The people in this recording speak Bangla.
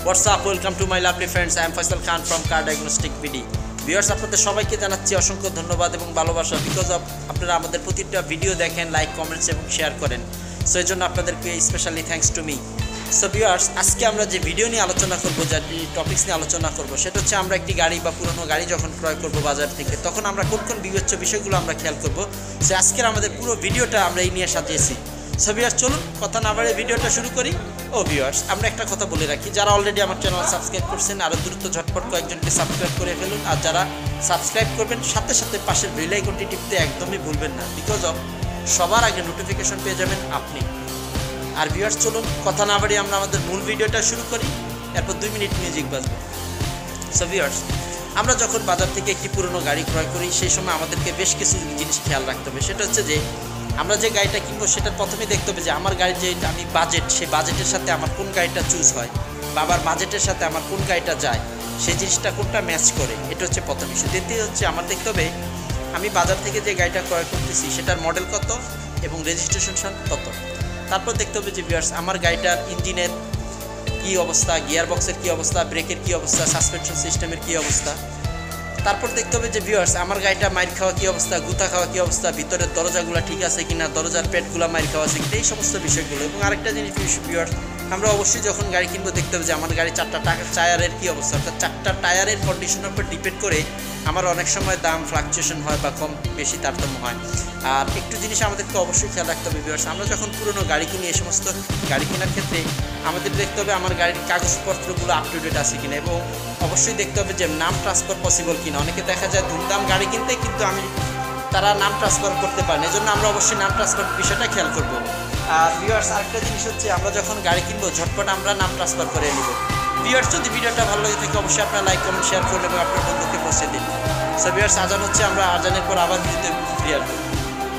What's up? Welcome to my lovely friends. I am Faisal Khan from Car Diagnostic BD. Viewers আপনাদের সবাইকে জানাচ্ছি অসংখ্য ধন্যবাদ এবং ভালোবাসা বিকজ অফ আপনারা আমাদের প্রতিটা ভিডিও দেখেন, লাইক, কমেন্টস এবং শেয়ার করেন। সো এই জন্য আপনাদেরকে specially thanks to me. So viewers, আজকে আমরা যে ভিডিও নিয়ে আলোচনা করব, যে টপিকস নিয়ে আলোচনা করব, সেটা হচ্ছে আমরা একটি গাড়ি বা পুরনো গাড়ি যখন ক্রয় করব বাজার থেকে, তখন আমরা কোন কোন বিবেচ্য বিষয়গুলো আমরা খেয়াল করব। সো আজকের আমাদের পুরো ভিডিওটা আমরা এই নিয়ে সাজিয়েছি। সো ভিউয়ার্স, চলুন কথা না বাড়িয়ে ভিডিওটা শুরু করি। ভিউয়ার্স, আমরা একটা কথা বলে রাখি, যারা অলরেডি আমার চ্যানেল সাবস্ক্রাইব করছেন আরও দ্রুত ঝটপট কয়েকজনকে সাবস্ক্রাইব করে ফেলুন। আর যারা সাবস্ক্রাইব করবেন সাথে সাথে পাশের বেল আইকনটি টিপতে একদমই ভুলবেন না, বিকজ অফ সবার আগে নোটিফিকেশন পেয়ে যাবেন আপনি। আর ভিউয়ার্স, চলুন কথা না বাড়িয়ে আমরা আমাদের মূল ভিডিওটা শুরু করি, এরপর 2 মিনিট মিউজিক বাজবে। সো ভিউয়ার্স, আমরা যখন বাজার থেকে একটি পুরনো গাড়ি ক্রয় করি সেই সময় আমাদেরকে বেশ কিছু জিনিস খেয়াল রাখতে হবে। সেটা হচ্ছে যে আমরা যে গাড়িটা কিনবো সেটা প্রথমেই দেখতে হবে যে আমার গাড়ির যে আমি বাজেট, সেই বাজেটের সাথে আমার কোন গাড়িটা চুজ হয়, বা আমার বাজেটের সাথে আমার কোন গাড়িটা যায়, সেই জিনিসটা কোনটা ম্যাচ করে, এটা হচ্ছে প্রথম ইস্যু। দ্বিতীয় হচ্ছে আমার দেখতে হবে আমি বাজার থেকে যে গাড়িটা ক্রয় করতেছি সেটার মডেল কত এবং রেজিস্ট্রেশন কত। তারপর দেখতে হবে যে ভিউয়ার্স, আমার গাড়িটার ইঞ্জিনের কী অবস্থা, গিয়ার বক্সের কী অবস্থা, ব্রেকের কী অবস্থা, সাসপেনশন সিস্টেমের কী অবস্থা। তারপর দেখতে হবে যে ভিউয়ার্স, আমার গাড়িটা মাইর খাওয়া কী অবস্থা, গুতা খাওয়া কী অবস্থা, ভিতরের দরজাগুলো ঠিক আছে কিনা, দরজার পেটগুলো মাইর খাওয়া আছে কিনা, এই সমস্ত বিষয়গুলো। এবং আরেকটা জিনিস ভিউয়ার্স, আমরা অবশ্যই যখন গাড়ি কিনবো দেখতে হবে যে আমার গাড়ি 4টা টায়ারের কী অবস্থা, অর্থাৎ 4টা টায়ারের কন্ডিশনের উপর ডিপেন্ড করে আমার অনেক সময় দাম ফ্লাকচুয়েশন হয় বা কম বেশি তারতম্য হয়। আর একটু জিনিস আমাদেরকে অবশ্যই খেয়াল রাখতে হবে ভিউয়ার্স, আমরা যখন পুরনো গাড়ি কিনি এই সমস্ত গাড়ি কেনার ক্ষেত্রে আমাদের দেখতে হবে আমার গাড়ির কাগজপত্রগুলো আপ টু ডেট আছে কিনা, এবং অবশ্যই দেখতে হবে যে নাম ট্রান্সফার পসিবল কিনা। অনেকে দেখা যায় ধুমধাম গাড়ি কিনতে কিন্তু তারা নাম ট্রান্সফার করতে পারেন, এজন্য আমরা অবশ্যই নাম ট্রান্সফার বিষয়টা খেয়াল করবো। আর ভিউয়ার্স, আরেকটা জিনিস হচ্ছে আমরা যখন গাড়ি কিনবো ঝটপট আমরা নাম ট্রান্সফার করে নিব। ভিউয়ার্স, যদি ভিডিওটা ভালো লাগে থাকে অবশ্যই আপনার লাইক, কমেন্ট, শেয়ার করুন এবং আপনার বন্ধুকে পৌঁছে দিন। সো ভিউয়ার্স, আজান হচ্ছে, আমরা আজানের পর আবার ভিডিওতে ফিরে আসবো।